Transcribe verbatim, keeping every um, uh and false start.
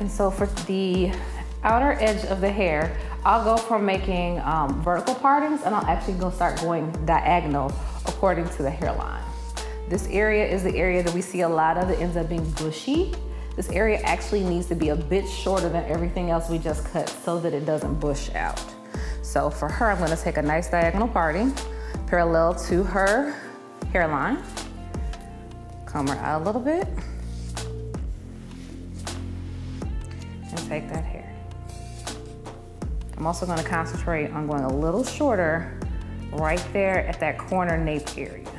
And so for the outer edge of the hair, I'll go from making um, vertical partings, and I'll actually go start going diagonal according to the hairline. This area is the area that we see a lot of that ends up being bushy. This area actually needs to be a bit shorter than everything else we just cut so that it doesn't bush out. So for her, I'm gonna take a nice diagonal parting parallel to her hairline. Comb her out a little bit. And take that hair. I'm also gonna concentrate on going a little shorter right there at that corner nape area.